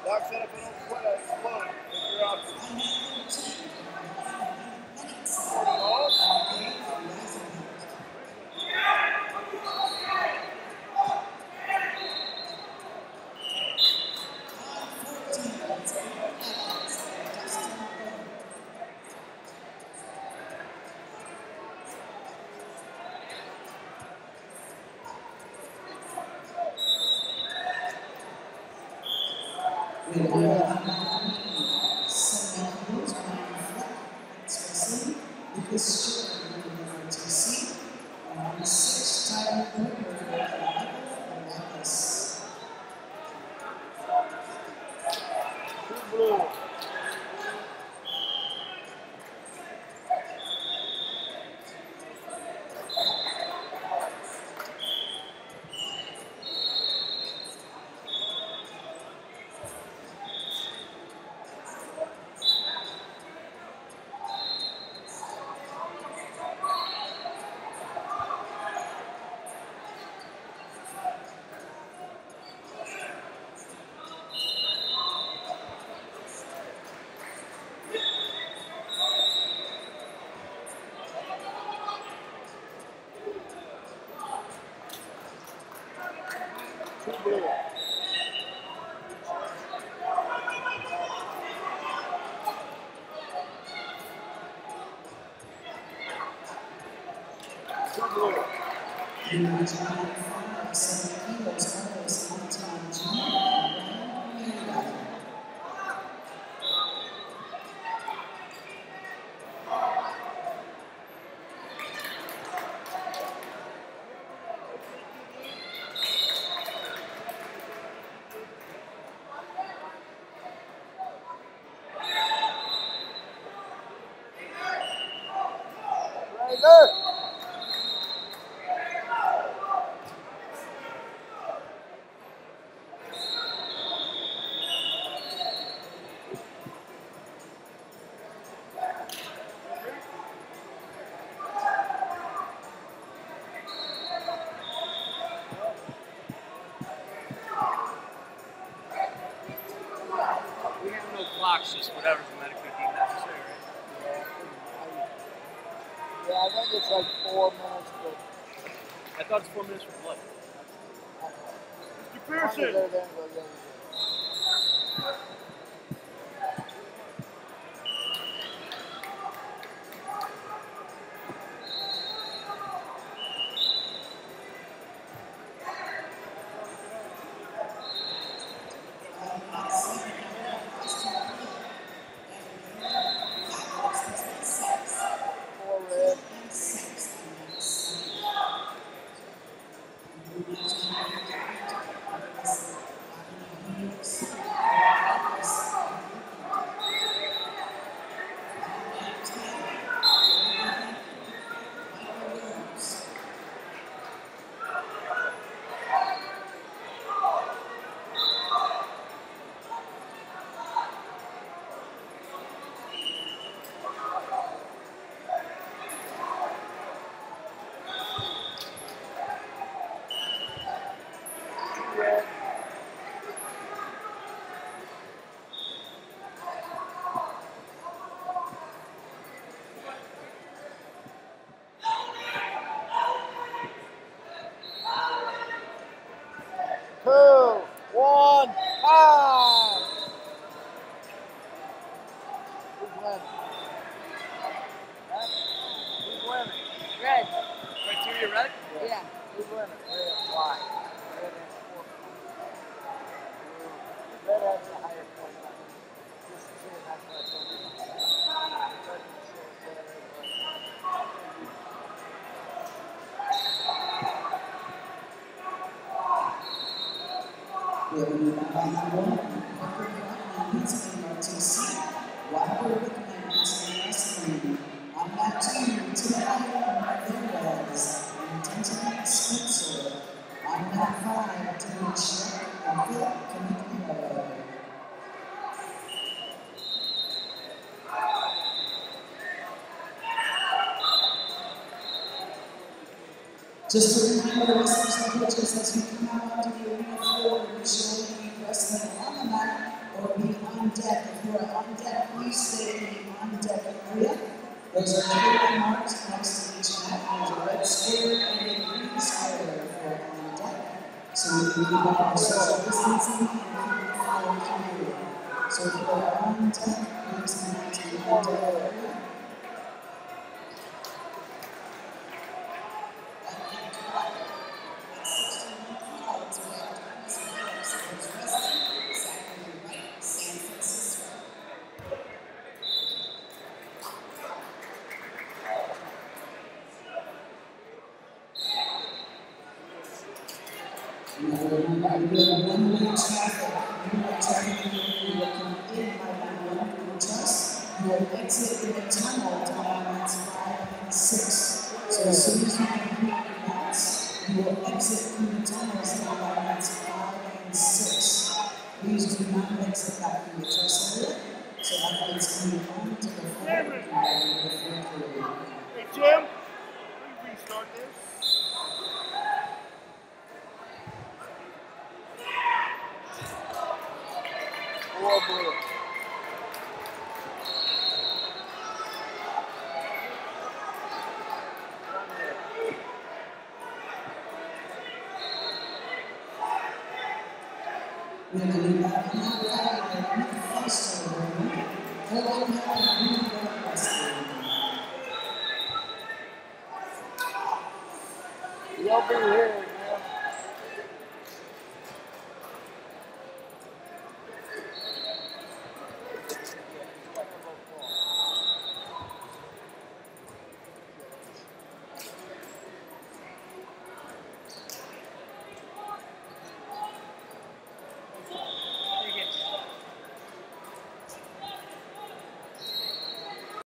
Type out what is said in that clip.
Doc said if I don't quit, I explode. If you're out for Just whatever's medically deemed necessary, right? Yeah, I think it's like 4 minutes, but I thought it's 4 minutes for blood. Mr. Pearson! Just a reminder to listeners and coaches as we come out onto the arena floor, we should only be wrestling on the mat or deck. If you are on deck, please stay in the on deck area. Those are clearly marked next to each mat. There's a red square and a green square for on deck. So we can keep up our social distancing and keep the flow clear. So if you are on deck, please come out to the on deck area. One-way traffic. One-way traffic. You will come in by one just. You will exit in the tunnel down mats 5 and 6. So as soon as you complete your mats, you will exit through the tunnels down by mats 5 and 6. Please do not exit back from the dress area. So athletes can move on to the floor and come back into the floor area. Hey, Jim, let me restart this. Or blue. We're going to be back in our area with the first over. Hold on, have a green breakfast. Y'all be here.